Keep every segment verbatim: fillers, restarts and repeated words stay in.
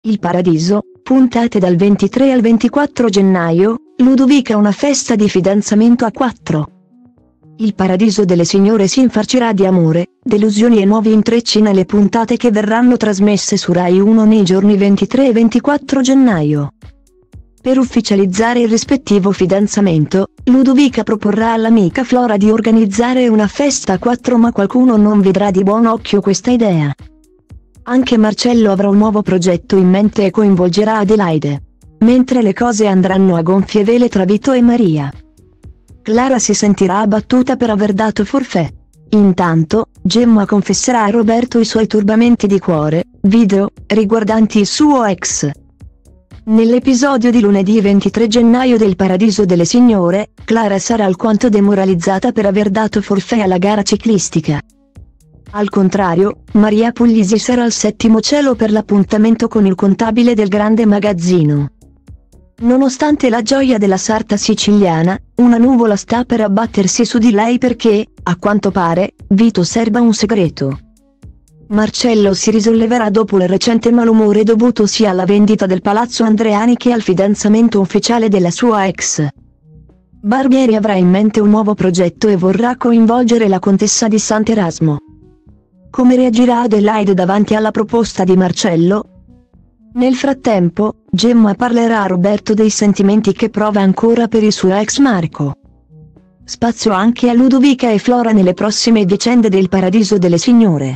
Il Paradiso, puntate dal ventitré al ventiquattro gennaio, Ludovica una festa di fidanzamento a quattro. Il Paradiso delle signore si infarcirà di amore, delusioni e nuovi intrecci nelle puntate che verranno trasmesse su Rai uno nei giorni ventitré e ventiquattro gennaio. Per ufficializzare il rispettivo fidanzamento, Ludovica proporrà all'amica Flora di organizzare una festa a quattro, ma qualcuno non vedrà di buon occhio questa idea. Anche Marcello avrà un nuovo progetto in mente e coinvolgerà Adelaide. Mentre le cose andranno a gonfie vele tra Vito e Maria, Clara si sentirà abbattuta per aver dato forfait. Intanto, Gemma confesserà a Roberto i suoi turbamenti di cuore, video, riguardanti il suo ex. Nell'episodio di lunedì ventitré gennaio del Paradiso delle signore, Clara sarà alquanto demoralizzata per aver dato forfait alla gara ciclistica. Al contrario, Maria Puglisi sarà al settimo cielo per l'appuntamento con il contabile del grande magazzino. Nonostante la gioia della sarta siciliana, una nuvola sta per abbattersi su di lei perché, a quanto pare, Vito serba un segreto. Marcello si risolleverà dopo il recente malumore dovuto sia alla vendita del palazzo Andreani che al fidanzamento ufficiale della sua ex. Barbieri avrà in mente un nuovo progetto e vorrà coinvolgere la contessa di Sant'Erasmo. Come reagirà Adelaide davanti alla proposta di Marcello? Nel frattempo, Gemma parlerà a Roberto dei sentimenti che prova ancora per il suo ex Marco. Spazio anche a Ludovica e Flora nelle prossime vicende del Paradiso delle signore.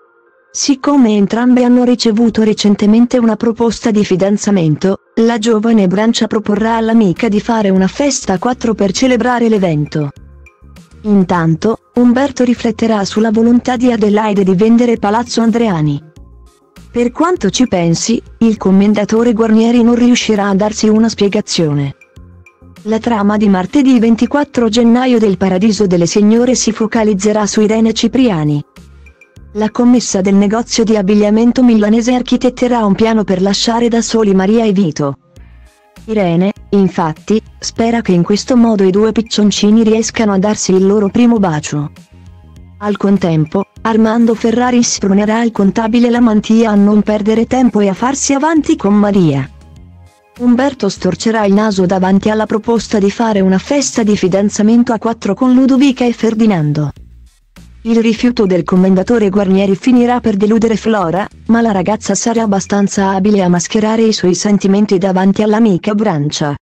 Siccome entrambe hanno ricevuto recentemente una proposta di fidanzamento, la giovane Brancia proporrà all'amica di fare una festa a quattro per celebrare l'evento. Intanto, Umberto rifletterà sulla volontà di Adelaide di vendere Palazzo Andreani. Per quanto ci pensi, il commendatore Guarnieri non riuscirà a darsi una spiegazione. La trama di martedì ventiquattro gennaio del Paradiso delle signore si focalizzerà su Irene Cipriani. La commessa del negozio di abbigliamento milanese architetterà un piano per lasciare da soli Maria e Vito. Irene, infatti, spera che in questo modo i due piccioncini riescano a darsi il loro primo bacio. Al contempo, Armando Ferrari spronerà il contabile Lamantia a non perdere tempo e a farsi avanti con Maria. Umberto storcerà il naso davanti alla proposta di fare una festa di fidanzamento a quattro con Ludovica e Ferdinando. Il rifiuto del commendatore Guarnieri finirà per deludere Flora, ma la ragazza sarà abbastanza abile a mascherare i suoi sentimenti davanti all'amica Brancia.